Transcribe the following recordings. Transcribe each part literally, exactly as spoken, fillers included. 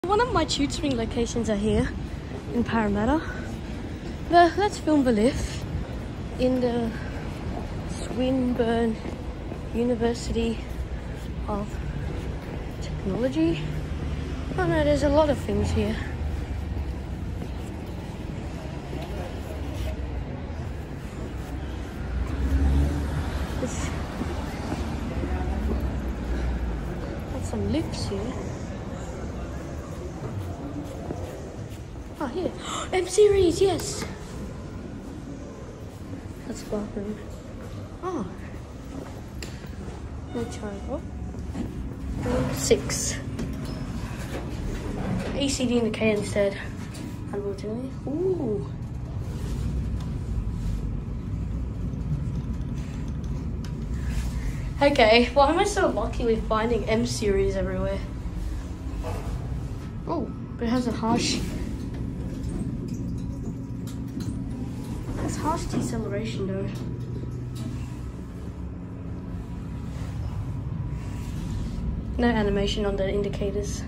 One of my tutoring locations are here in Parramatta. The, let's film the lift in the Swinburne University of Technology. Oh no, there's a lot of things here. It's got some lifts here. Oh, here. M series, yes. That's the bathroom. Oh. No charge. Oh. Six. A C D indicator instead. Unfortunately. Ooh. Okay, why am I so lucky with finding M series everywhere? Oh, but it has a harsh. It's harsh deceleration though. No animation on the indicators.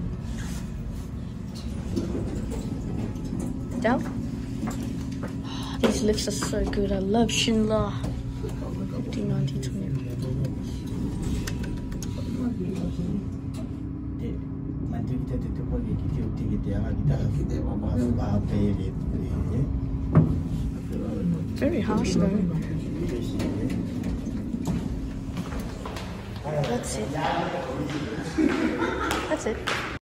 Down. Oh, these lifts are so good. I love Schindler. fifteen, nineteen, twenty. Very harsh though. That's it. That's it.